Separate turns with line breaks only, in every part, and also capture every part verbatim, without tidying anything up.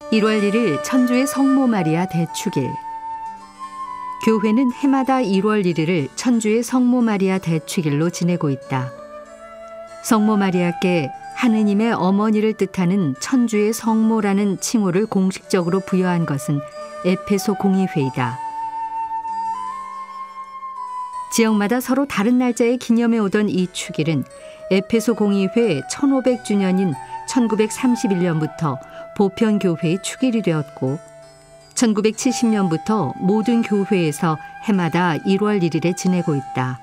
일월 일일 천주의 성모 마리아 대축일. 교회는 해마다 일월 일일을 천주의 성모 마리아 대축일로 지내고 있다. 성모 마리아께 하느님의 어머니를 뜻하는 천주의 성모라는 칭호를 공식적으로 부여한 것은 에페소 공의회이다. 지역마다 서로 다른 날짜에 기념해 오던 이 축일은 에페소 공의회 천오백 주년인 천구백삼십일 년부터 보편교회의 축일이 되었고, 천구백칠십 년부터 모든 교회에서 해마다 일월 일일에 지내고 있다.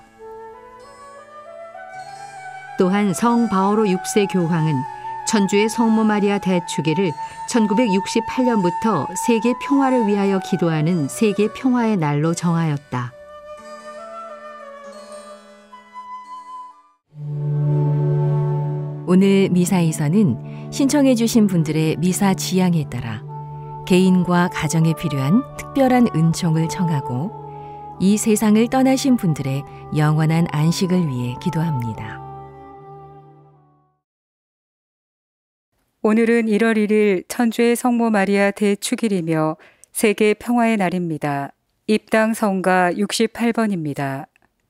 또한 성 바오로 육 세 교황은 천주의 성모 마리아 대축일을 천구백육십팔 년부터 세계 평화를 위하여 기도하는 세계 평화의 날로 정하였다.
오늘 미사에서는 신청해 주신 분들의 미사 지향에 따라 개인과 가정에 필요한 특별한 은총을 청하고 이 세상을 떠나신 분들의 영원한 안식을 위해 기도합니다.
오늘은 일월 일일 천주의 성모 마리아 대축일이며 세계 평화의 날입니다. 입당 성가 육십팔 번입니다.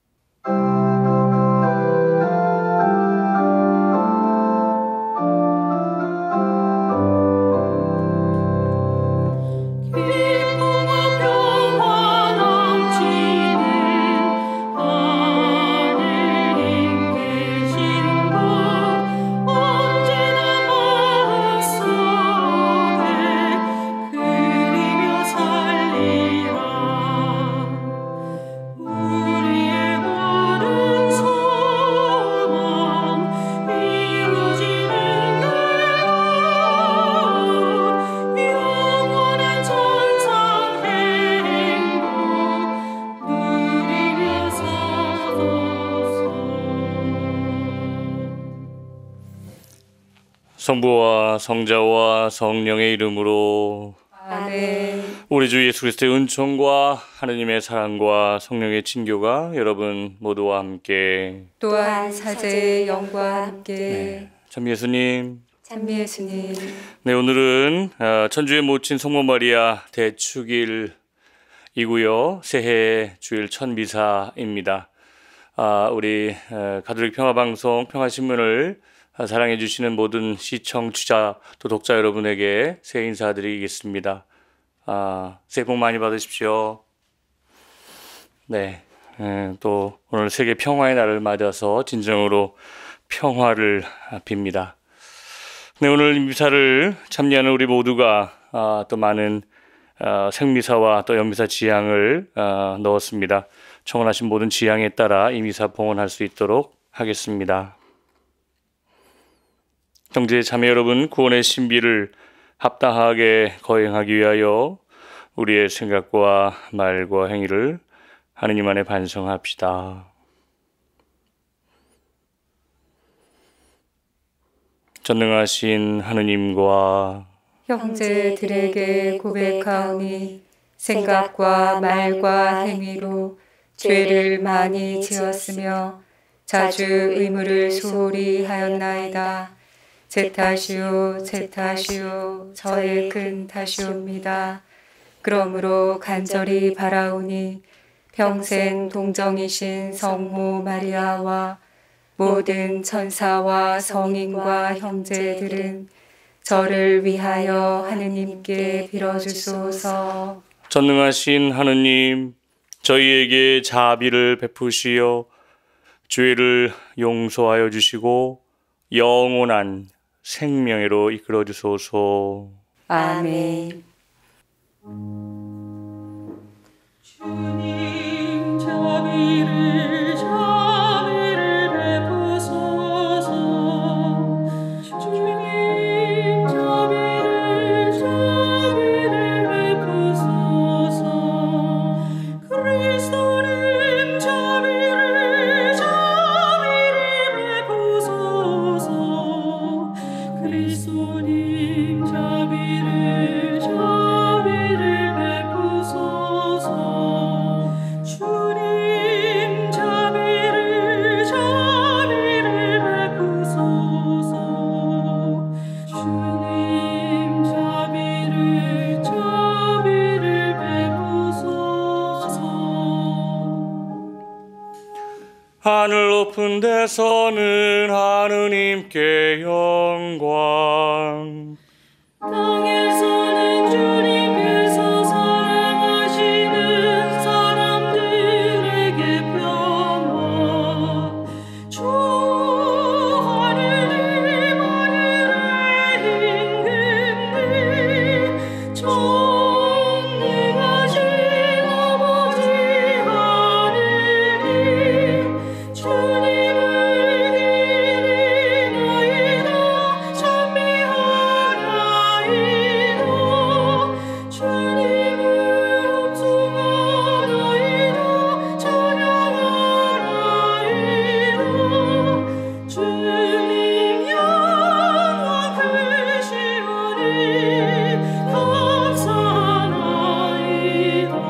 성부와 성자와 성령의 이름으로
아멘.
우리 주 예수 그리스도의 은총과 하느님의 사랑과 성령의 친교가 여러분 모두와 함께
또한 사제의 영과 함께
네. 참 예수님
찬미 예수님.
네, 오늘은 천주의 모친 성모 마리아 대축일이고요. 새해 주일 첫 미사입니다. 아, 우리 가톨릭 평화방송 평화신문을 사랑해 주시는 모든 시청자 또 독자 여러분에게 새해 인사드리겠습니다. 아, 새해 복 많이 받으십시오. 네, 에, 또 오늘 세계 평화의 날을 맞아서 진정으로 평화를 빕니다. 네, 오늘 미사를 참여하는 우리 모두가 아, 또 많은 아, 생미사와 또 연미사 지향을 아, 넣었습니다. 청원하신 모든 지향에 따라 이 미사 봉헌할 수 있도록 하겠습니다. 형제 자매 여러분, 구원의 신비를 합당하게 거행하기 위하여 우리의 생각과 말과 행위를 하느님 안에 반성합시다. 전능하신 하느님과
형제들에게 고백하오니 생각과 말과 행위로 죄를 많이 지었으며 자주 의무를 소홀히 하였나이다. 제 탓이요 제 탓이요 저의 큰 탓이옵니다. 그러므로 간절히 바라오니 평생 동정이신 성모 마리아와 모든 천사와 성인과 형제들은 저를 위하여 하느님께 빌어주소서.
전능하신 하느님, 저희에게 자비를 베푸시어 죄를 용서하여 주시고 영원한 생명으로 이끌어 주소서.
아멘.
주님 자비를 자비를 베푸소서. 주님 자비를 자비를 베푸소서. 그리스도님 자비를 자비를 베푸소서. 그리스도님 자비를 자비를 베푸소서.
땅에서는 하느님께 영광.
땅에서는 주님께서 사랑하시는 사람들에게 평화. 주 하늘님 하늘의 임금님 전능하신 아버지 하느님 주님을 기리나이다 찬미하나이다 주님을 颂송하나이다 찬양하나이다 주님 영원 크시오니 감사나이다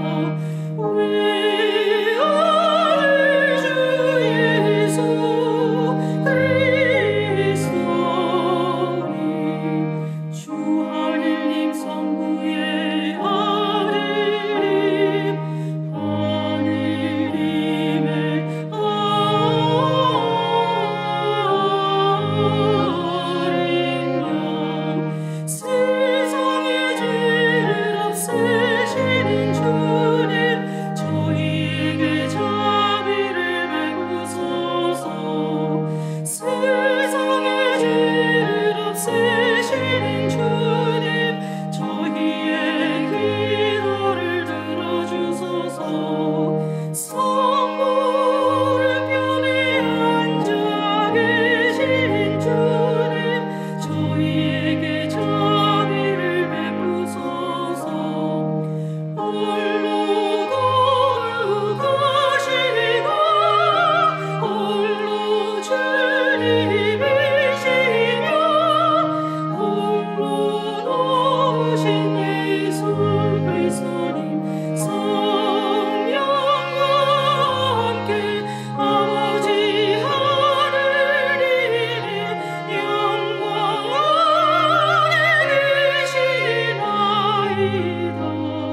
외아들 주 예수 그리스도니 주 하느님 성부의 아들님 하느님의 아랜 양 세상의 죄를 없애시는 주님 저희에게 자비를 베푸소서 세상의 죄를 없애시는 주님 저희의 기도를 들어주소서 성부를 편에 앉아 계신 주님 저희에게 자비를 베푸소서 홀로 거룩하시고 홀로 주님이시며 홀로 높으신 예수 그리스도님 성령과 함께 아버지 하느님의 영광 안에 계시나이다.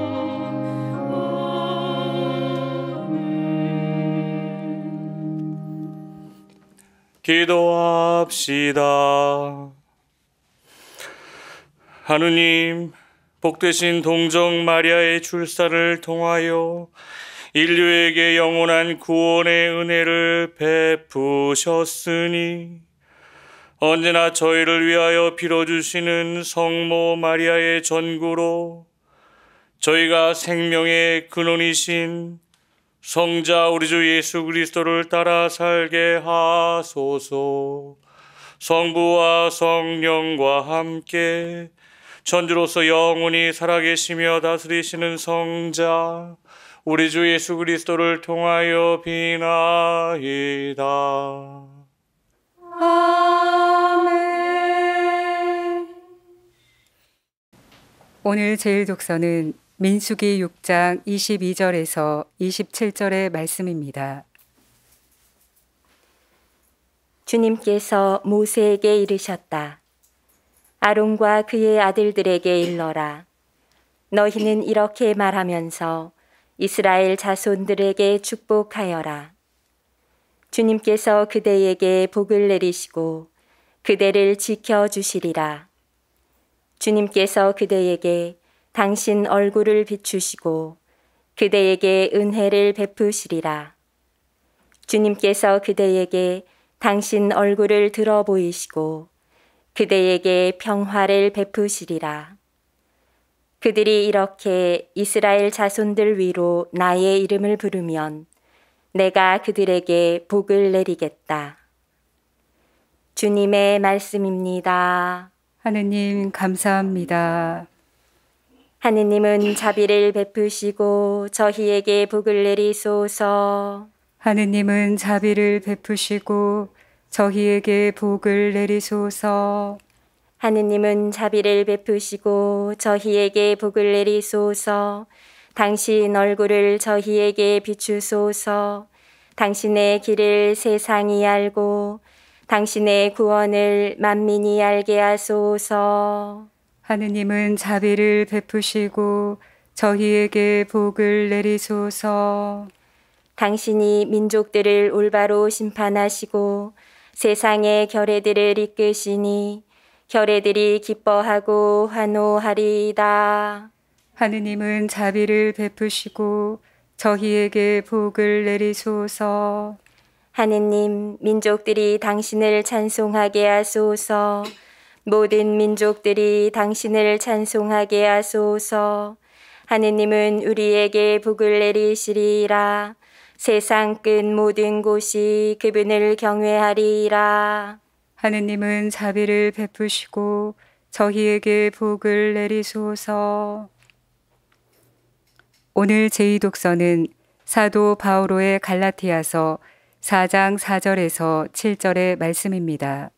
아멘.
기도합시다. 하느님, 복되신 동정 마리아의 출산을 통하여 인류에게 영원한 구원의 은혜를 베푸셨으니 언제나 저희를 위하여 빌어주시는 성모 마리아의 전구로 저희가 생명의 근원이신 성자 우리 주 예수 그리스도를 따라 살게 하소서. 성부와 성령과 함께 천주로서 영원히 살아계시며 다스리시는 성자 우리 주 예수 그리스도를 통하여 비나이다.
아멘. 오늘 제일 독서는 민수기 육 장 이십이 절에서 이십칠 절의 말씀입니다.
주님께서 모세에게 이르셨다. 아론과 그의 아들들에게 일러라. 너희는 이렇게 말하면서 이스라엘 자손들에게 축복하여라. 주님께서 그대에게 복을 내리시고 그대를 지켜주시리라. 주님께서 그대에게 당신 얼굴을 비추시고 그대에게 은혜를 베푸시리라. 주님께서 그대에게 당신 얼굴을 들어 보이시고 그대에게 평화를 베푸시리라. 그들이 이렇게 이스라엘 자손들 위로 나의 이름을 부르면 내가 그들에게 복을 내리겠다. 주님의 말씀입니다.
하느님 감사합니다.
하느님은 자비를 베푸시고 저희에게 복을 내리소서.
하느님은 자비를 베푸시고 저희에게 복을 내리소서.
하느님은 자비를 베푸시고 저희에게 복을 내리소서. 당신 얼굴을 저희에게 비추소서. 당신의 길을 세상이 알고 당신의 구원을 만민이 알게 하소서.
하느님은 자비를 베푸시고 저희에게 복을 내리소서.
당신이 민족들을 올바로 심판하시고 세상의 결례들을 이끄시니 결례들이 기뻐하고 환호하리이다.
하느님은 자비를 베푸시고 저희에게 복을 내리소서.
하느님, 민족들이 당신을 찬송하게 하소서. 모든 민족들이 당신을 찬송하게 하소서. 하느님은 우리에게 복을 내리시리라. 세상 끝 모든 곳이 그분을 경외하리라.
하느님은 자비를 베푸시고 저희에게 복을 내리소서. 오늘 제이 독서는 사도 바오로의 갈라티아서 사 장 사 절에서 칠 절의 말씀입니다.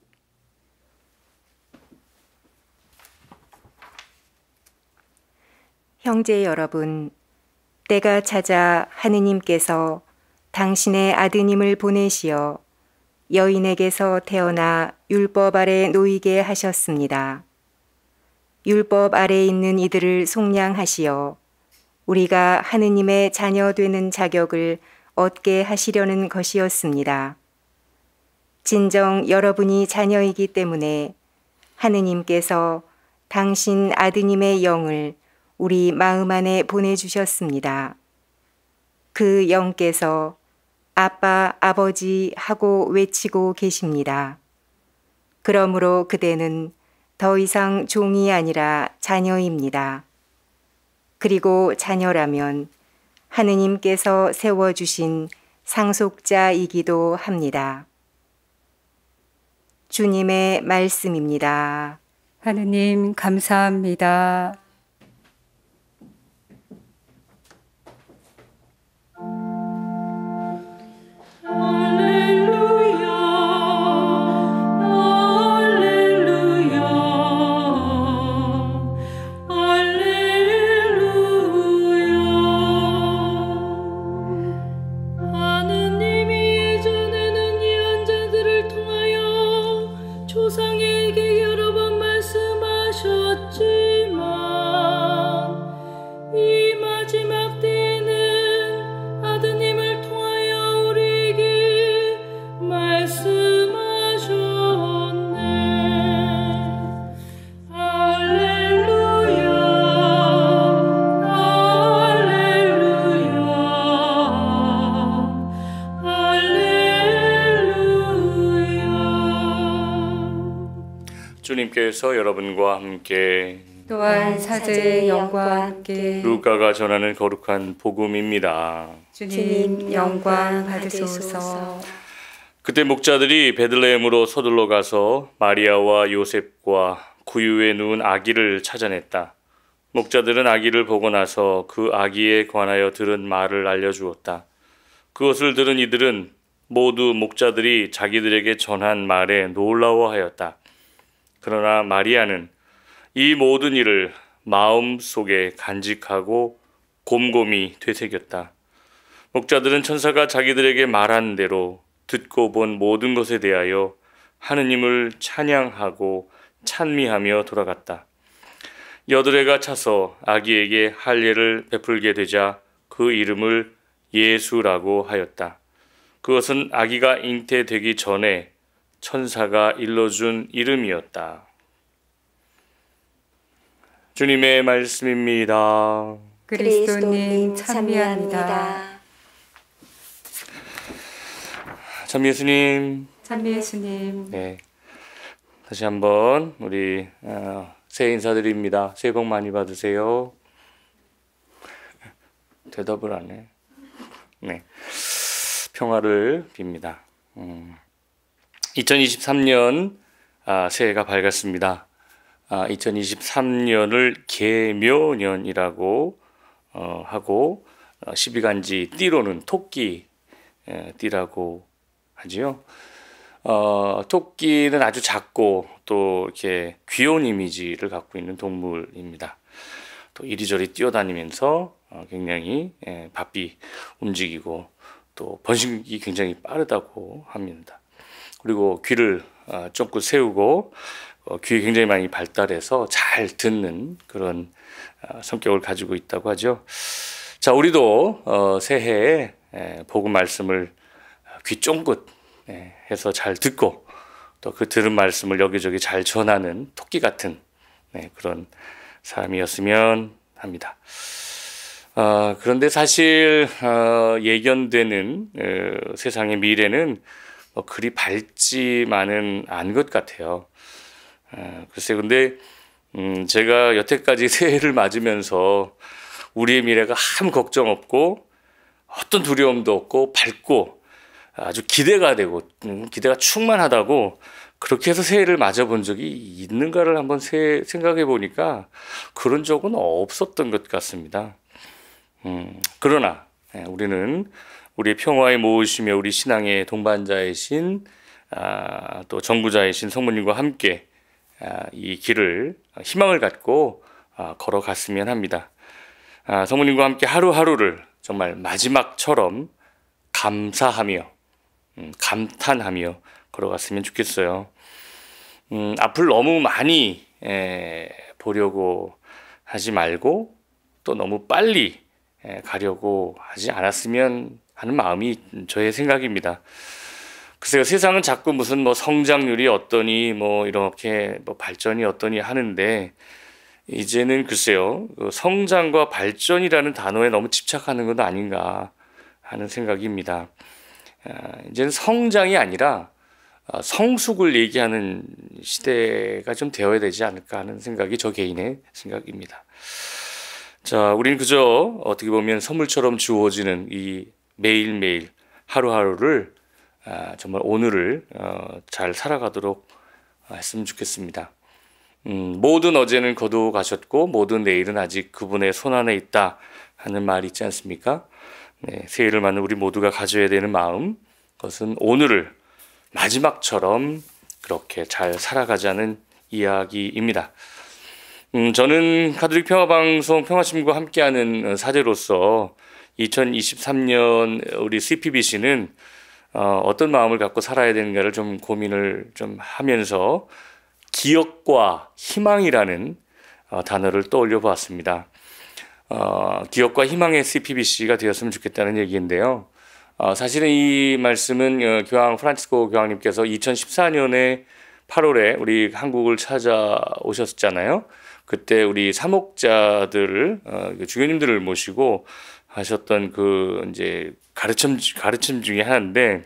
형제 여러분, 때가 찾아 하느님께서 당신의 아드님을 보내시어 여인에게서 태어나 율법 아래 놓이게 하셨습니다. 율법 아래 있는 이들을 속량하시어 우리가 하느님의 자녀 되는 자격을 얻게 하시려는 것이었습니다. 진정 여러분이 자녀이기 때문에 하느님께서 당신 아드님의 영을 우리 마음 안에 보내주셨습니다. 그 영께서 아빠, 아버지 하고 외치고 계십니다. 그러므로 그대는 더 이상 종이 아니라 자녀입니다. 그리고 자녀라면 하느님께서 세워주신 상속자이기도 합니다. 주님의 말씀입니다.
하느님 감사합니다.
할렐루야 할렐루야 할렐루야. 하느님이 예전에는 예언자들을 통하여 조상에게 여러 번 말씀하셨지만 이 마지막 때에는 아드님을 통하여 우리에게 말씀하셨네. 할렐루야 할렐루야 할렐루야.
주님께서 여러분과 함께
또한 사제의 영과 함께
루카가 전하는 거룩한 복음입니다.
주님 영광 받으소서.
그때 목자들이 베들레헴으로 서둘러 가서 마리아와 요셉과 구유에 누운 아기를 찾아냈다. 목자들은 아기를 보고 나서 그 아기에 관하여 들은 말을 알려주었다. 그것을 들은 이들은 모두 목자들이 자기들에게 전한 말에 놀라워하였다. 그러나 마리아는 이 모든 일을 마음속에 간직하고 곰곰이 되새겼다. 목자들은 천사가 자기들에게 말한 대로 듣고 본 모든 것에 대하여 하느님을 찬양하고 찬미하며 돌아갔다. 여드레가 차서 아기에게 할례를 베풀게 되자 그 이름을 예수라고 하였다. 그것은 아기가 잉태되기 전에 천사가 일러준 이름이었다. 주님의 말씀입니다.
그리스도님 찬미합니다.
참 예수님.
찬미 예수님.
네. 다시 한번 우리 어, 새해 인사드립니다. 새해 복 많이 받으세요. 대답을 안 해. 네. 평화를 빕니다. 음. 이천이십삼 년 아, 새해가 밝았습니다. 아, 이천이십삼 년을 계묘년이라고 어, 하고 어, 십이간지 띠로는 토끼 에, 띠라고 하지요. 어, 토끼는 아주 작고 또 이렇게 귀여운 이미지를 갖고 있는 동물입니다. 또 이리저리 뛰어다니면서 어, 굉장히 예, 바삐 움직이고 또 번식이 굉장히 빠르다고 합니다. 그리고 귀를 어, 쫑긋 세우고 어, 귀에 굉장히 많이 발달해서 잘 듣는 그런 어, 성격을 가지고 있다고 하죠. 자, 우리도 어, 새해에 에, 복음 말씀을 귀 쫑긋 에, 해서 잘 듣고 또 그 들은 말씀을 여기저기 잘 전하는 토끼 같은 네, 그런 사람이었으면 합니다. 어, 그런데 사실 어, 예견되는 어, 세상의 미래는 뭐 그리 밝지만은 않은 것 같아요. 어, 글쎄 근데 음, 제가 여태까지 새해를 맞으면서 우리의 미래가 아무 걱정 없고 어떤 두려움도 없고 밝고 아주 기대가 되고 음, 기대가 충만하다고 그렇게 해서 새해를 맞아본 적이 있는가를 한번 세, 생각해 보니까 그런 적은 없었던 것 같습니다. 음, 그러나 우리는 우리 평화의 모으시며 우리 신앙의 동반자이신 아, 또 정부자이신 성모님과 함께 아, 이 길을 희망을 갖고 아, 걸어갔으면 합니다. 아, 성모님과 함께 하루하루를 정말 마지막처럼 감사하며 음, 감탄하며 걸어갔으면 좋겠어요. 음, 앞을 너무 많이 에, 보려고 하지 말고 또 너무 빨리 에, 가려고 하지 않았으면 하는 마음이 저의 생각입니다. 글쎄요, 세상은 자꾸 무슨 뭐 성장률이 어떠니 뭐 이렇게 뭐 발전이 어떠니 하는데 이제는 글쎄요, 그 성장과 발전이라는 단어에 너무 집착하는 건 아닌가 하는 생각입니다. 아, 이제는 성장이 아니라 성숙을 얘기하는 시대가 좀 되어야 되지 않을까 하는 생각이 저 개인의 생각입니다. 자, 우리는 그저 어떻게 보면 선물처럼 주어지는 이 매일매일 하루하루를 아, 정말 오늘을 어, 잘 살아가도록 했으면 좋겠습니다. 음, 모든 어제는 거두어 가셨고 모든 내일은 아직 그분의 손안에 있다 하는 말이 있지 않습니까? 네, 새해를 맞는 우리 모두가 가져야 되는 마음, 그것은 오늘을 마지막처럼 그렇게 잘 살아가자는 이야기입니다. 음, 저는 가톨릭 평화방송 평화심과 함께하는 사제로서 이천이십삼 년 우리 씨피비씨는 어, 어떤 마음을 갖고 살아야 되는가를 좀 고민을 좀 하면서 기억과 희망이라는 어, 단어를 떠올려 보았습니다. 어, 기억과 희망의 씨피비씨가 되었으면 좋겠다는 얘기인데요. 어, 사실은 이 말씀은 어, 교황 프란치스코 교황님께서 이천십사 년에 팔월에 우리 한국을 찾아오셨잖아요. 그때 우리 사목자들을 어, 주교님들을 모시고 하셨던 그 이제 가르침 가르침 중에 하나인데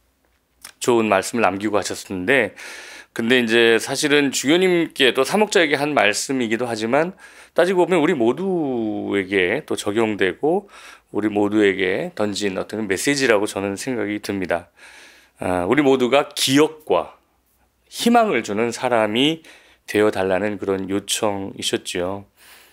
좋은 말씀을 남기고 하셨었는데, 근데 이제 사실은 주교님께 또 사목자에게 한 말씀이기도 하지만 따지고 보면 우리 모두에게 또 적용되고 우리 모두에게 던진 어떤 메시지라고 저는 생각이 듭니다. 아, 우리 모두가 기억과 희망을 주는 사람이 되어 달라는 그런 요청이셨죠.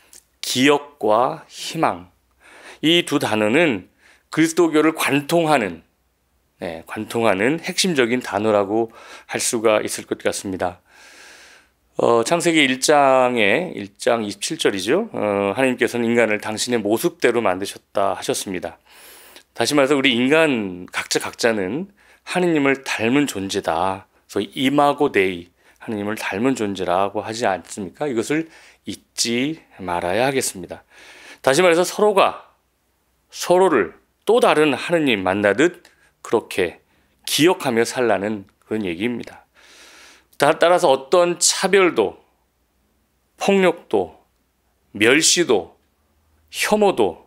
기억과 희망. 이 두 단어는 그리스도교를 관통하는, 네, 관통하는 핵심적인 단어라고 할 수가 있을 것 같습니다. 어, 창세기 일 장에 일 장 이십칠 절이죠. 어, 하나님께서는 인간을 당신의 모습대로 만드셨다 하셨습니다. 다시 말해서 우리 인간 각자 각자는 하느님을 닮은 존재다. 그래서 이마고 데이, 하느님을 닮은 존재라고 하지 않습니까? 이것을 잊지 말아야 하겠습니다. 다시 말해서 서로가 서로를 또 다른 하느님 만나듯 그렇게 기억하며 살라는 그런 얘기입니다. 따라서 어떤 차별도, 폭력도, 멸시도, 혐오도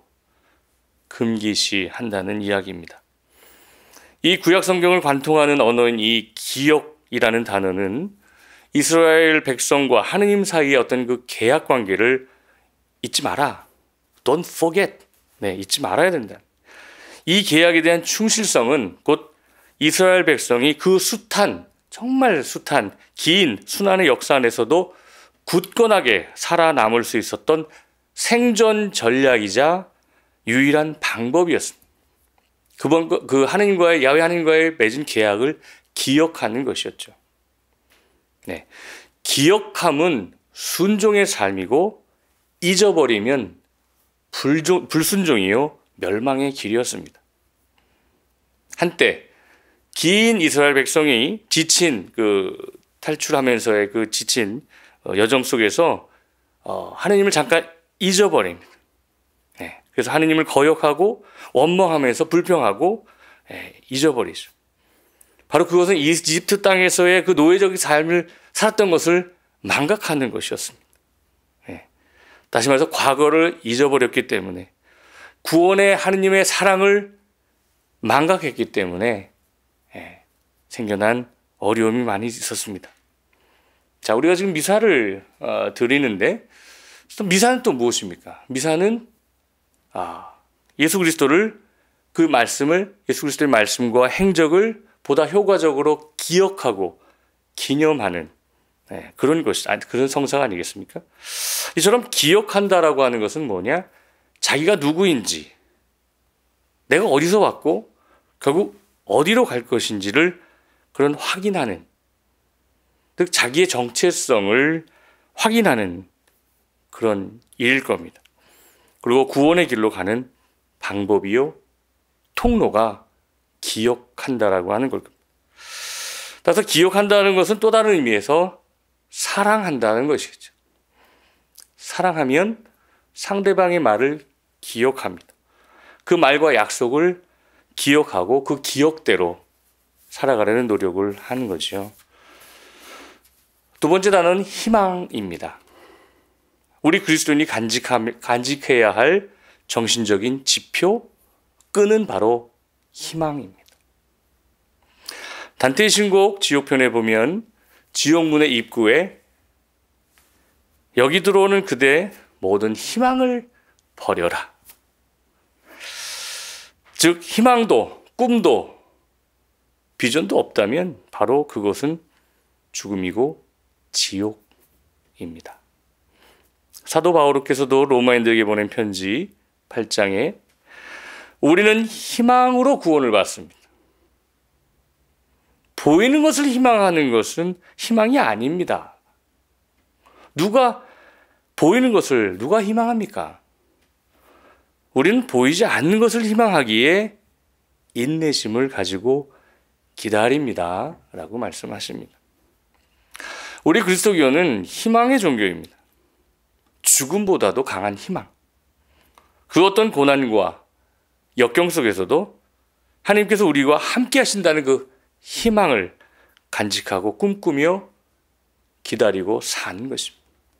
금기시한다는 이야기입니다. 이 구약 성경을 관통하는 언어인 이 기억이라는 단어는 이스라엘 백성과 하느님 사이의 어떤 그 계약 관계를 잊지 마라. Don't forget. 네, 잊지 말아야 된다. 이 계약에 대한 충실성은 곧 이스라엘 백성이 그 숱한, 정말 숱한 긴 순환의 역사 안에서도 굳건하게 살아남을 수 있었던 생존 전략이자 유일한 방법이었습니다. 그번 그 하느님과의 야훼 하느님과의 맺은 계약을 기억하는 것이었죠. 네, 기억함은 순종의 삶이고 잊어버리면 불종, 불순종이요 멸망의 길이었습니다. 한때 긴 이스라엘 백성이 지친 그 탈출하면서의 그 지친 여정 속에서 어, 하느님을 잠깐 잊어버립니다. 네, 그래서 하느님을 거역하고 원망하면서 불평하고 예, 잊어버리죠. 바로 그것은 이집트 땅에서의 그 노예적인 삶을 살았던 것을 망각하는 것이었습니다. 예. 다시 말해서 과거를 잊어버렸기 때문에, 구원의 하느님의 사랑을 망각했기 때문에 예, 생겨난 어려움이 많이 있었습니다. 자, 우리가 지금 미사를 어, 드리는데, 또 미사는 또 무엇입니까? 미사는 아, 예수 그리스도를, 그 말씀을, 예수 그리스도의 말씀과 행적을 보다 효과적으로 기억하고 기념하는 네, 그런 것이, 그런 성사가 아니겠습니까? 이처럼 기억한다라고 하는 것은 뭐냐? 자기가 누구인지, 내가 어디서 왔고 결국 어디로 갈 것인지를 그런 확인하는, 즉 자기의 정체성을 확인하는 그런 일일 겁니다. 그리고 구원의 길로 가는 방법이요, 통로가 기억한다라고 하는 걸 겁니다. 따라서 기억한다는 것은 또 다른 의미에서 사랑한다는 것이죠. 사랑하면 상대방의 말을 기억합니다. 그 말과 약속을 기억하고 그 기억대로 살아가려는 노력을 하는 거죠. 두 번째 단어는 희망입니다. 우리 그리스도인이 간직해야 할 정신적인 지표, 끈은 바로 희망입니다. 단테의 신곡 지옥편에 보면 지옥문의 입구에 여기 들어오는 그대 모든 희망을 버려라. 즉 희망도 꿈도 비전도 없다면 바로 그것은 죽음이고 지옥입니다. 사도 바오로께서도 로마인들에게 보낸 편지 팔 장에 우리는 희망으로 구원을 받습니다. 보이는 것을 희망하는 것은 희망이 아닙니다. 누가 보이는 것을 누가 희망합니까? 우리는 보이지 않는 것을 희망하기에 인내심을 가지고 기다립니다. 라고 말씀하십니다. 우리 그리스도교는 희망의 종교입니다. 죽음보다도 강한 희망. 그 어떤 고난과 역경 속에서도 하나님께서 우리와 함께 하신다는 그 희망을 간직하고 꿈꾸며 기다리고 사는 것입니다.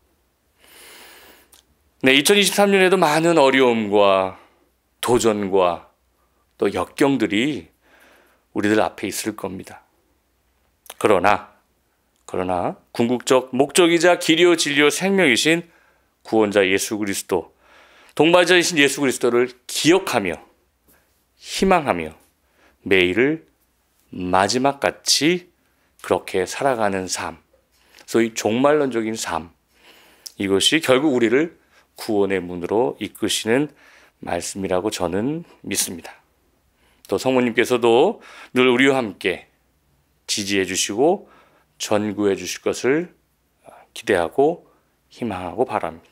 네, 이천이십삼 년에도 많은 어려움과 도전과 또 역경들이 우리들 앞에 있을 겁니다. 그러나, 그러나 궁극적 목적이자 길이요 진리요 생명이신 구원자 예수 그리스도, 동반자이신 예수 그리스도를 기억하며 희망하며 매일을 마지막같이 그렇게 살아가는 삶, 소위 종말론적인 삶, 이것이 결국 우리를 구원의 문으로 이끄시는 말씀이라고 저는 믿습니다. 또 성모님께서도 늘 우리와 함께 지지해 주시고 전구해 주실 것을 기대하고 희망하고 바랍니다.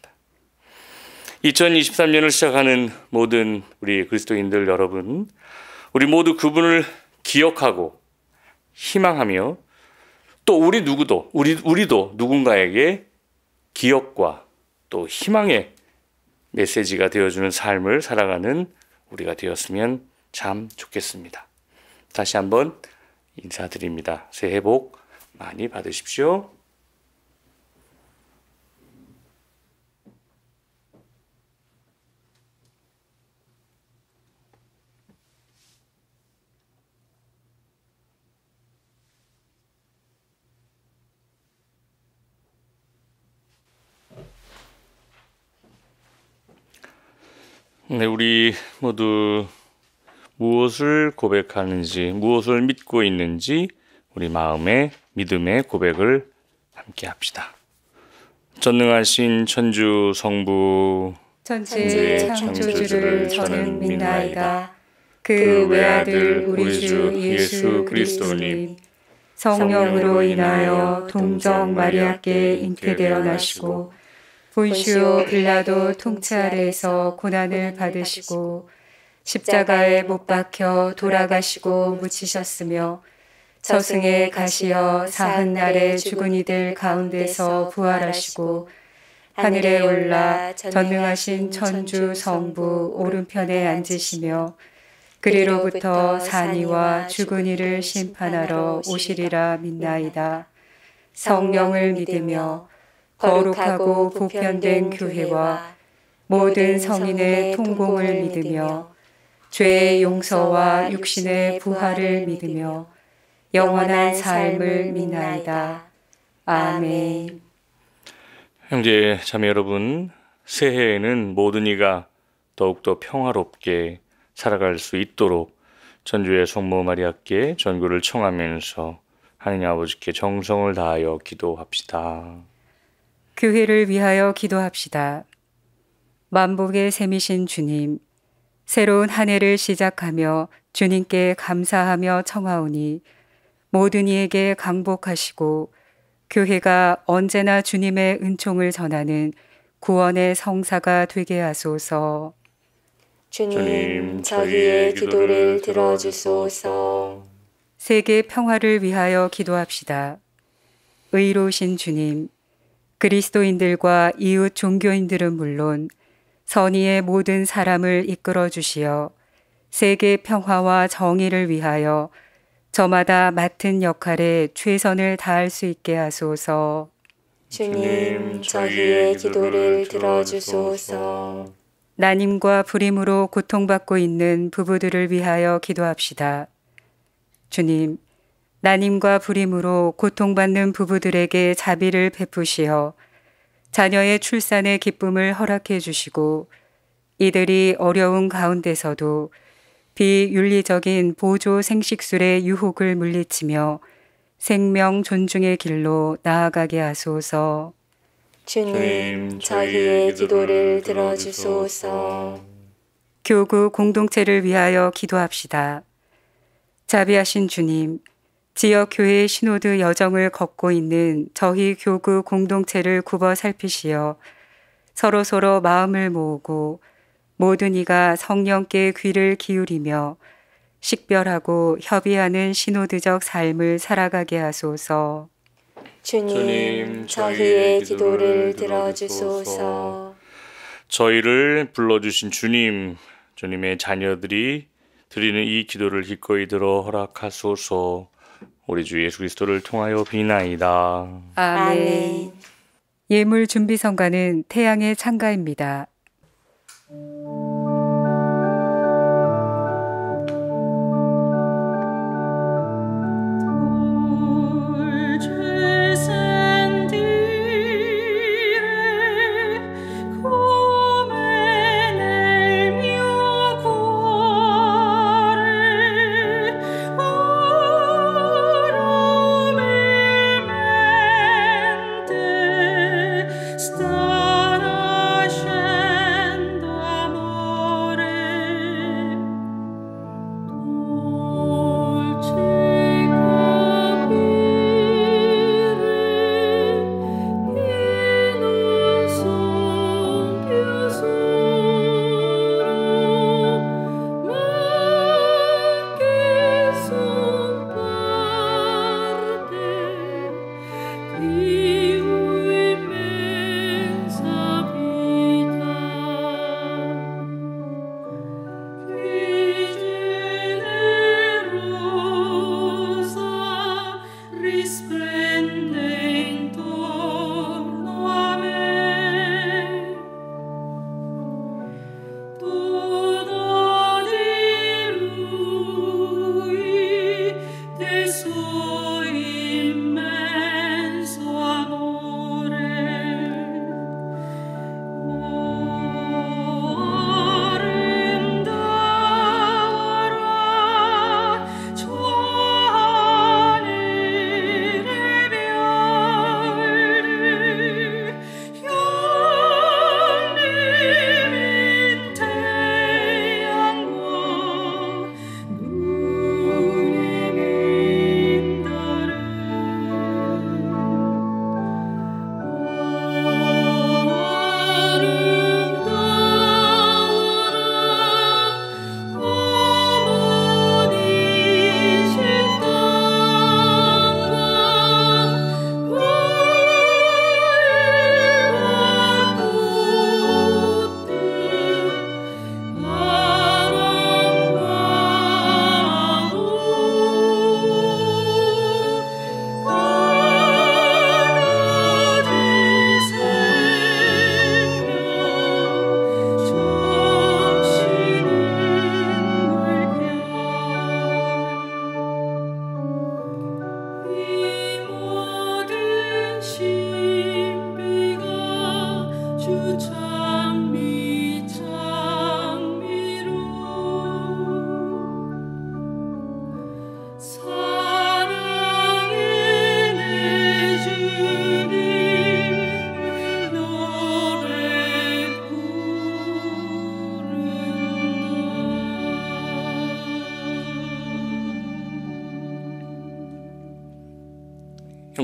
이천이십삼 년을 시작하는 모든 우리 그리스도인들 여러분, 우리 모두 그분을 기억하고 희망하며 또 우리 누구도 우리 우리도 누군가에게 기억과 또 희망의 메시지가 되어주는 삶을 살아가는 우리가 되었으면 참 좋겠습니다. 다시 한번 인사드립니다. 새해 복 많이 받으십시오. 네, 우리 모두 무엇을 고백하는지, 무엇을 믿고 있는지 우리 마음의 믿음의 고백을 함께 합시다. 전능하신 천주 성부
천지의 창조주를 저는 믿나이다. 그 외아들 우리 주 예수 그리스도님, 성령으로 인하여 동정 마리아께 잉태되어 나시고 본시오 빌라도 통치 아래에서 고난을 받으시고 십자가에 못 박혀 돌아가시고 묻히셨으며 저승에 가시어 사흔 날에 죽은 이들 가운데서 부활하시고 하늘에 올라 전능하신 천주 성부 오른편에 앉으시며 그리로부터 산이와 죽은 이를 심판하러 오시리라 믿나이다. 성령을 믿으며 거룩하고 보편된 교회와 모든 성인의 통공을 믿으며 죄의 용서와 육신의 부활을 믿으며 영원한 삶을 믿나이다. 아멘.
형제 자매 여러분, 새해에는 모든 이가 더욱더 평화롭게 살아갈 수 있도록 천주의 성모 마리아께 전구를 청하면서 하느님 아버지께 정성을 다하여 기도합시다.
교회를 위하여 기도합시다. 만복의 셈이신 주님, 새로운 한 해를 시작하며 주님께 감사하며 청하오니 모든 이에게 강복하시고 교회가 언제나 주님의 은총을 전하는 구원의 성사가 되게 하소서.
주님, 저희의 기도를 들어주소서.
세계 평화를 위하여 기도합시다. 의로우신 주님, 그리스도인들과 이웃 종교인들은 물론 선의의 모든 사람을 이끌어 주시어 세계 평화와 정의를 위하여 저마다 맡은 역할에 최선을 다할 수 있게 하소서.
주님, 저희의 기도를 들어주소서.
난임과 불임으로 고통받고 있는 부부들을 위하여 기도합시다. 주님, 난임과 불임으로 고통받는 부부들에게 자비를 베푸시어 자녀의 출산의 기쁨을 허락해 주시고 이들이 어려운 가운데서도 비윤리적인 보조 생식술의 유혹을 물리치며 생명 존중의 길로 나아가게 하소서.
주님, 저희의 기도를 들어주소서.
교구 공동체를 위하여 기도합시다. 자비하신 주님, 지역 교회 신호드 여정을 걷고 있는 저희 교구 공동체를 굽어 살피시어 서로서로 마음을 모으고 모든 이가 성령께 귀를 기울이며 식별하고 협의하는 신호드적 삶을 살아가게 하소서.
주님, 저희의 기도를 들어주소서.
저희를 불러주신 주님, 주님의 자녀들이 드리는 이 기도를 기꺼이 들어 허락하소서. 우리 주 예수 그리스도를 통하여 비나이다.
아멘. 예물 준비 성가는 태양의 창가입니다.
Immenso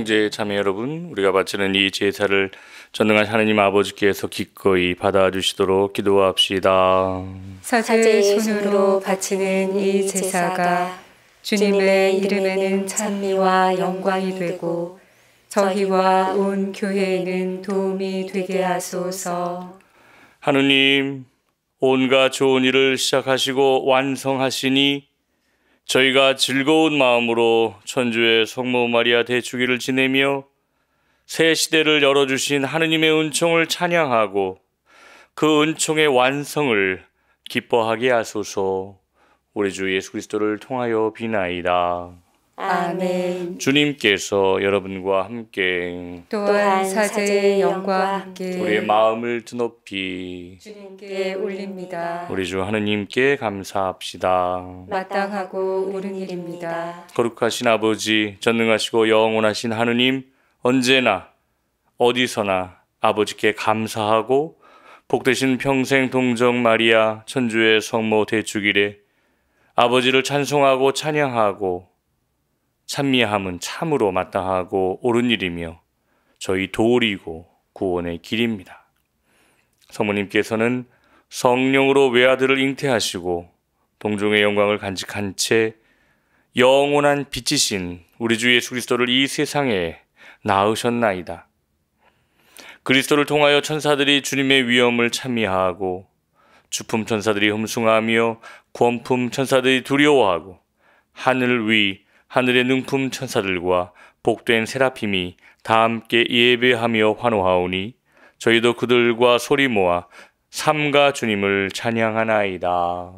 형제 자매 여러분, 우리가 바치는 이 제사를 전능하신 하나님 아버지께서 기꺼이 받아주시도록 기도합시다.
사제의 손으로 바치는 이 제사가 주님의 이름에는 찬미와 영광이 되고 저희와 온 교회에는 도움이 되게 하소서.
하느님, 온갖 좋은 일을 시작하시고 완성하시니 저희가 즐거운 마음으로 천주의 성모 마리아 대축일을 지내며 새 시대를 열어주신 하느님의 은총을 찬양하고 그 은총의 완성을 기뻐하게 하소서. 우리 주 예수 그리스도를 통하여 비나이다.
아멘.
주님께서 여러분과 함께
또한 사제의 영과 함께
우리의 마음을 드높이
주님께 올립니다.
우리 주 하느님께 감사합시다.
마땅하고 옳은 일입니다.
거룩하신 아버지, 전능하시고 영원하신 하느님, 언제나 어디서나 아버지께 감사하고 복되신 평생 동정 마리아 천주의 성모 대축일에 아버지를 찬송하고 찬양하고 찬미함은 참으로 마땅하고 옳은 일이며 저희 도리이고 구원의 길입니다. 성모님께서는 성령으로 외아들을 잉태하시고 동정의 영광을 간직한 채 영원한 빛이신 우리 주 예수 그리스도를 이 세상에 낳으셨나이다. 그리스도를 통하여 천사들이 주님의 위엄을 찬미하고 주품 천사들이 흠숭하며 권품 천사들이 두려워하고 하늘 위 하늘의 능품 천사들과 복된 세라핌이 다 함께 예배하며 환호하오니 저희도 그들과 소리 모아 삼가 주님을 찬양하나이다.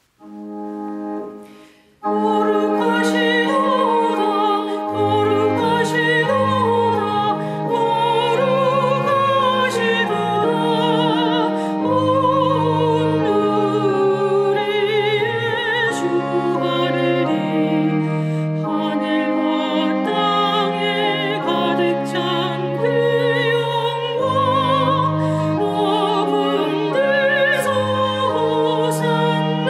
거룩하시도다 거룩하시도다 거룩하시도다 온 우리의 주 하느님 하늘과 땅에 가득 찬 그 영광 높은 데서 호산나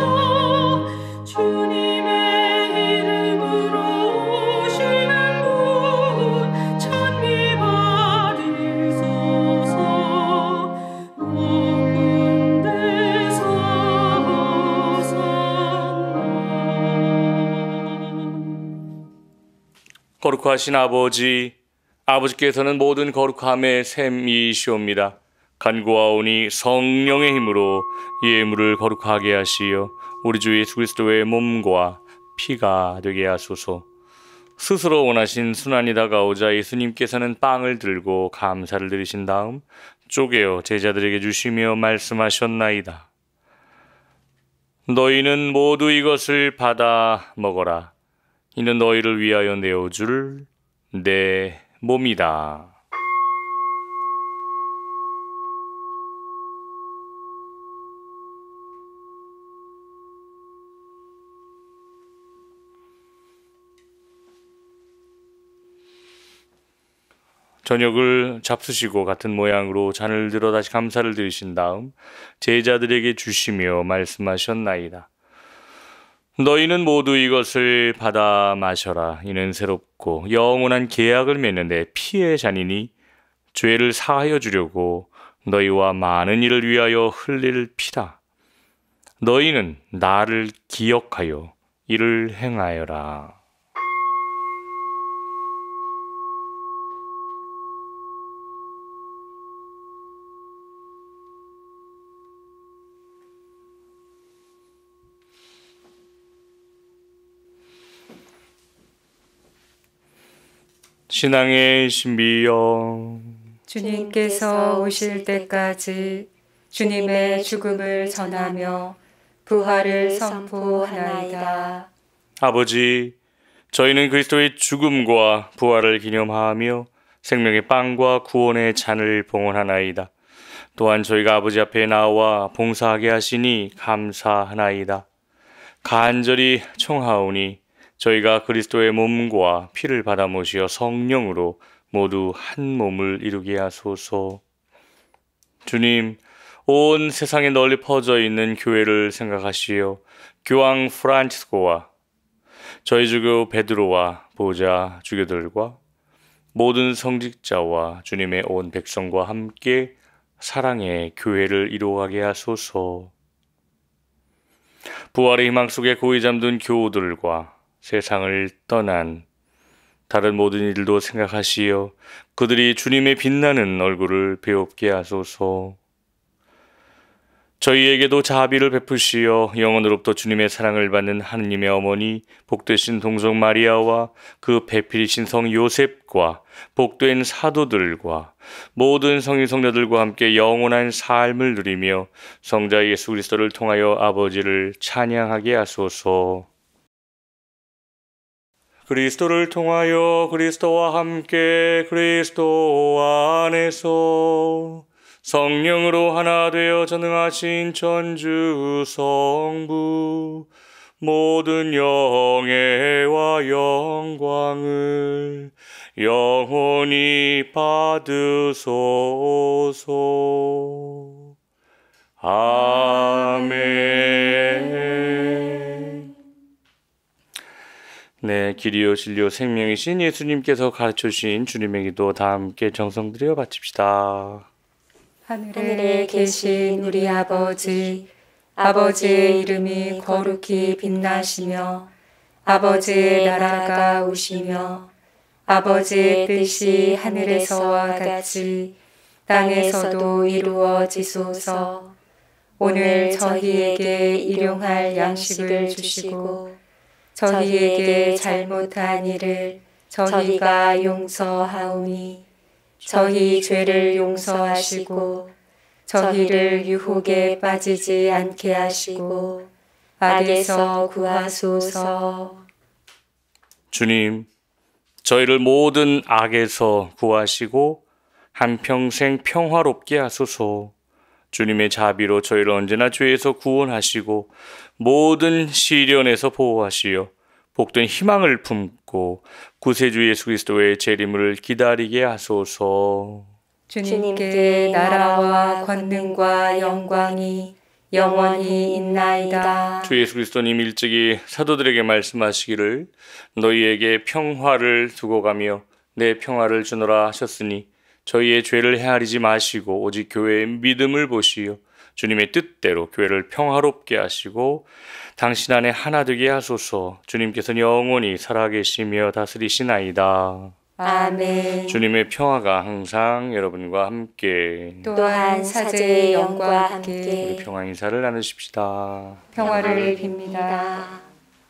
주님의 이름으로 오시는 분 찬미 받으소서. 높은 데서 호산나.
거룩하신 아버지, 아버지께서는 모든 거룩함의 샘이시옵니다. 간구하오니 성령의 힘으로 예물을 거룩하게 하시어 우리 주 예수 그리스도의 몸과 피가 되게 하소서. 스스로 원하신 순환이 다가오자 예수님께서는 빵을 들고 감사를 드리신 다음 쪼개어 제자들에게 주시며 말씀하셨나이다. 너희는 모두 이것을 받아 먹어라. 이는 너희를 위하여 내어줄 내 몸이다. 저녁을 잡수시고 같은 모양으로 잔을 들어 다시 감사를 드리신 다음 제자들에게 주시며 말씀하셨나이다. 너희는 모두 이것을 받아 마셔라. 이는 새롭고 영원한 계약을 맺는 내 피의 잔이니 죄를 사하여 주려고 너희와 많은 이를 위하여 흘릴 피다. 너희는 나를 기억하여 이를 행하여라. 신앙의 신비여,
주님께서 오실 때까지 주님의 죽음을 전하며 부활을 선포하나이다.
아버지, 저희는 그리스도의 죽음과 부활을 기념하며 생명의 빵과 구원의 잔을 봉헌하나이다. 또한 저희가 아버지 앞에 나와 봉사하게 하시니 감사하나이다. 간절히 청하오니 저희가 그리스도의 몸과 피를 받아 모시어 성령으로 모두 한 몸을 이루게 하소서. 주님, 온 세상에 널리 퍼져 있는 교회를 생각하시어 교황 프란치스코와 저희 주교 베드로와 보좌 주교들과 모든 성직자와 주님의 온 백성과 함께 사랑의 교회를 이루어가게 하소서. 부활의 희망 속에 고이 잠든 교우들과 세상을 떠난 다른 모든 일도 생각하시어 그들이 주님의 빛나는 얼굴을 배웁게 하소서. 저희에게도 자비를 베푸시어 영원으로부터 주님의 사랑을 받는 하느님의 어머니 복되신 동성 마리아와 그 배필이신 성 요셉과 복된 사도들과 모든 성인 성녀들과 함께 영원한 삶을 누리며 성자 예수 그리스도를 통하여 아버지를 찬양하게 하소서. 그리스도를 통하여 그리스도와 함께 그리스도 안에서 성령으로 하나 되어 전능하신 전주 성부 모든 영예와 영광을 영원히 받으소서. 아멘. 네, 길이요 진리요 생명이신 예수님께서 가르쳐주신 주님의 기도 다 함께 정성들여 바칩시다.
하늘에 계신 우리 아버지, 아버지의 이름이 거룩히 빛나시며 아버지의 나라가 오시며 아버지의 뜻이 하늘에서와 같이 땅에서도 이루어지소서. 오늘 저희에게 일용할 양식을 주시고 저희에게 잘못한 일을 저희가 용서하오니 저희 죄를 용서하시고 저희를 유혹에 빠지지 않게 하시고 악에서 구하소서.
주님, 저희를 모든 악에서 구하시고 한평생 평화롭게 하소서. 주님의 자비로 저희를 언제나 죄에서 구원하시고 모든 시련에서 보호하시어 복된 희망을 품고 구세주 예수 그리스도의 재림을 기다리게 하소서.
주님께 나라와 권능과 영광이 영원히 있나이다.
주 예수 그리스도님 일찍이 사도들에게 말씀하시기를 너희에게 평화를 두고 가며 내 평화를 주노라 하셨으니 저희의 죄를 헤아리지 마시고 오직 교회의 믿음을 보시어 주님의 뜻대로 교회를 평화롭게 하시고 당신 안에 하나 되게 하소서. 주님께서는 영원히 살아계시며 다스리시나이다.
아멘.
주님의 평화가 항상 여러분과 함께
또한 사제의 영과 함께
우리 평화 인사를 나누십시다.
평화를 빕니다.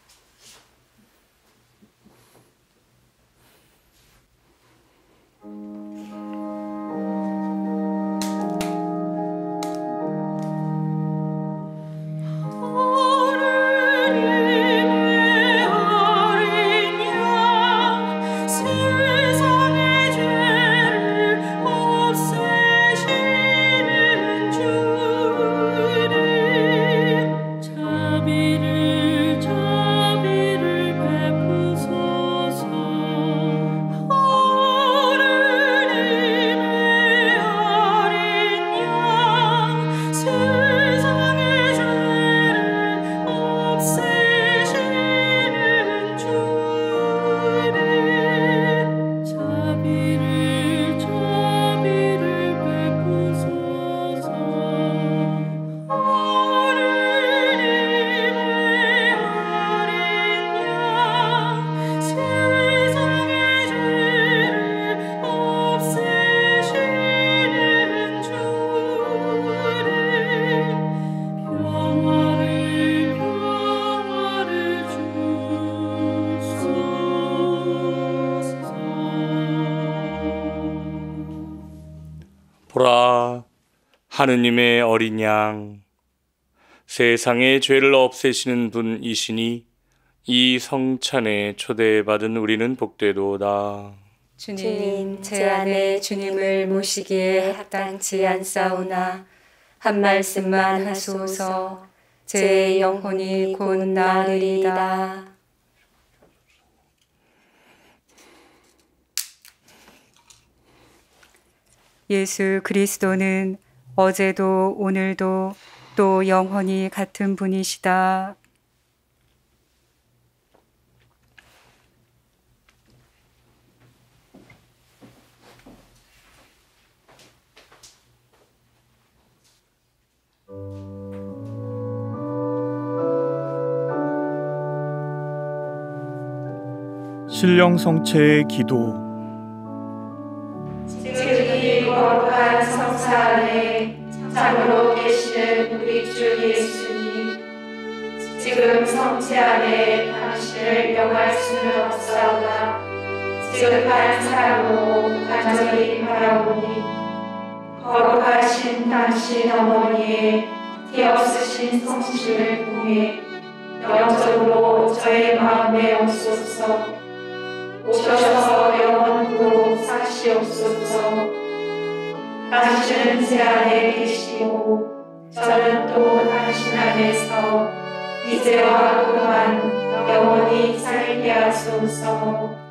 보라, 하느님의 어린 양, 세상의 죄를 없애시는 분이시니 이 성찬에 초대받은 우리는 복되도다.
주님, 제 안에 주님을 모시기에 합당치 않사오나 한 말씀만 하소서. 제 영혼이 곧 나으리이다. 예수 그리스도는 어제도 오늘도 또 영원히 같은 분이시다.
신령 성체의 기도.
지극히 거룩한 성사 안에 참으로 계시는 우리 주 예수님, 지금 성체 안에 당신을 영할 수는 없사오나 지극한 사랑으로 간절히 바라오니 거룩하신 당신 어머니의 뒤없으신 성실을 통해 영적으로 저의 마음에 오소서. 오셔서 영원토록 사시옵소서. 당신은 제 안에 계시고 저는 또 당신 안에서 이제와 또한 영원히 살게 하소서.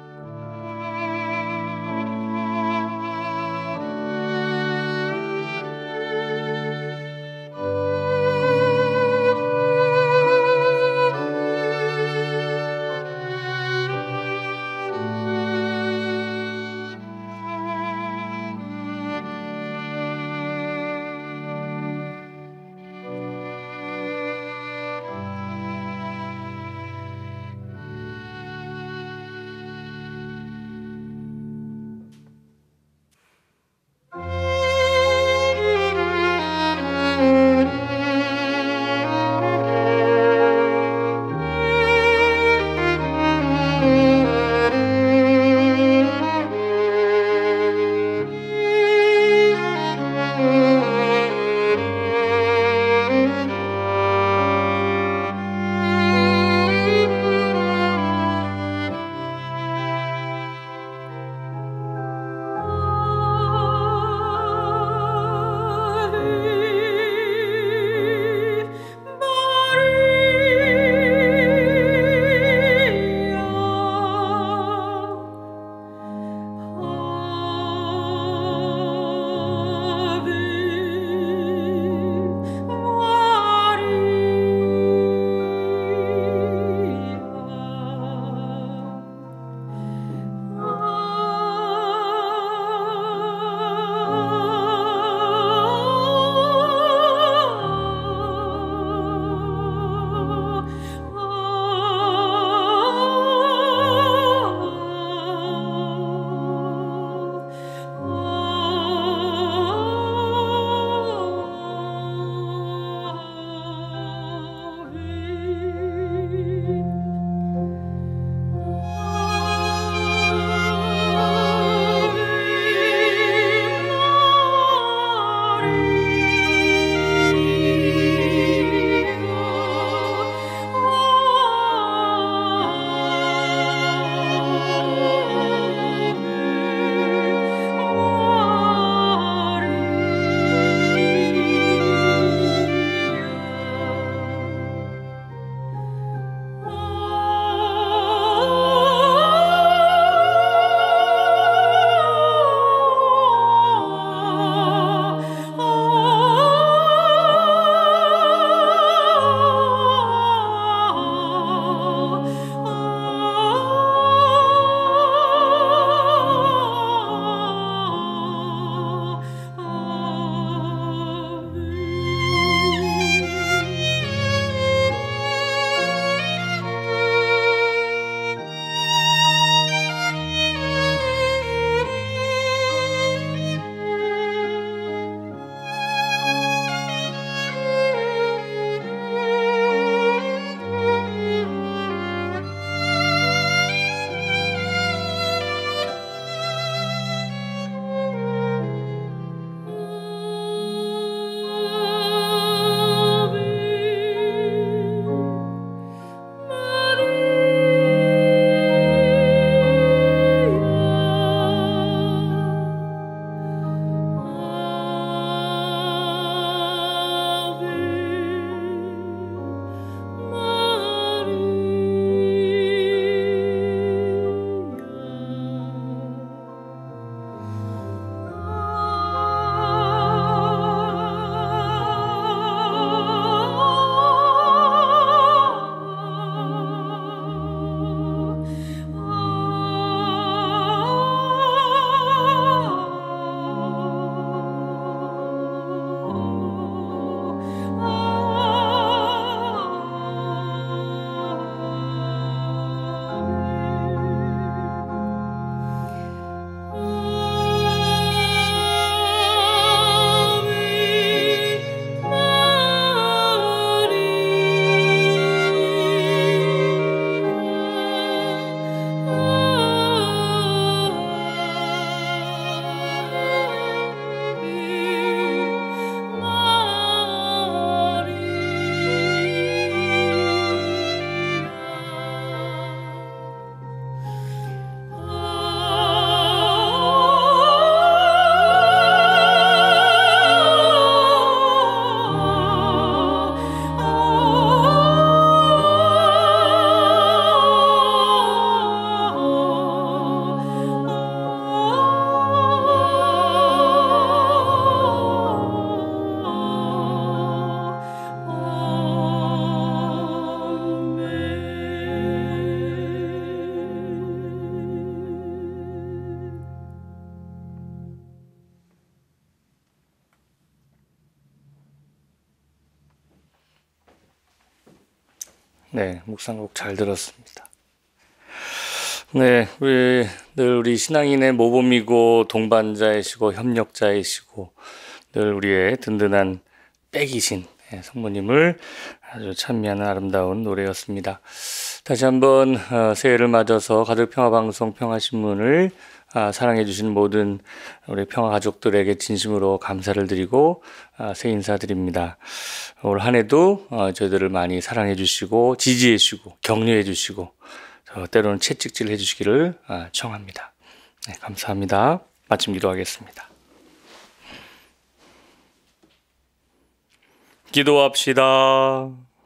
네, 묵상곡 잘 들었습니다. 네, 우리 늘 우리 신앙인의 모범이고 동반자이시고 협력자이시고 늘 우리의 든든한 백이신 성모님을 아주 찬미하는 아름다운 노래였습니다. 다시 한번 새해를 맞아서 가족 평화방송 평화신문을 사랑해 주신 모든 우리 평화 가족들에게 진심으로 감사를 드리고 새해 인사드립니다. 올 한 해도 저희들을 많이 사랑해 주시고 지지해 주시고 격려해 주시고 때로는 채찍질 해 주시기를 청합니다. 네, 감사합니다. 마침 기도하겠습니다. 기도합시다.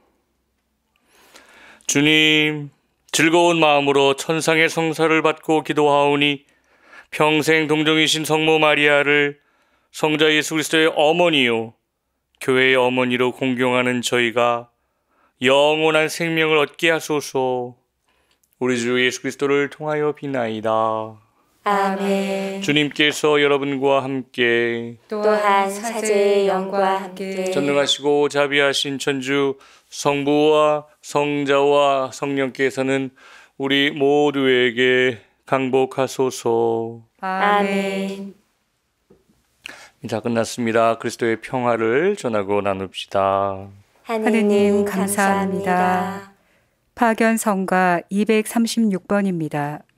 주님, 즐거운 마음으로 천상의 성사를 받고 기도하오니 평생 동정이신 성모 마리아를 성자 예수 그리스도의 어머니요 교회의 어머니로 공경하는 저희가 영원한 생명을 얻게 하소서. 우리 주 예수 그리스도를 통하여 비나이다.
아멘.
주님께서 여러분과 함께
또한 사제의 영과 함께
전능하시고 자비하신 천주 성부와 성자와 성령께서는 우리 모두에게 강복하소서.
아멘.
인사 끝났습니다. 그리스도의 평화를 전하고 나눕시다.
하느님 감사합니다. 파견 성가 이백삼십육 번입니다.